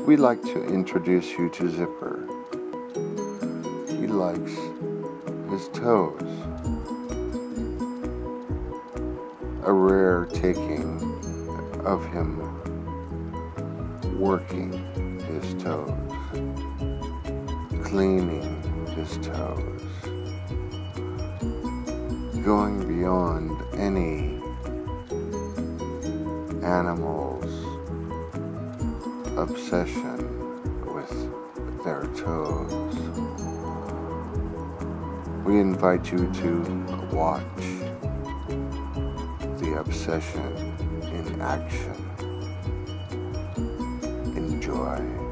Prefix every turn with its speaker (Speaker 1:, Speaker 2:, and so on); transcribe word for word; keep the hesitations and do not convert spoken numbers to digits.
Speaker 1: We'd like to introduce you to Zipper. He likes his toes. A rare taking of him working his toes, cleaning his toes, going beyond any animal's obsession with their toes. We invite you to watch the obsession in action. Enjoy.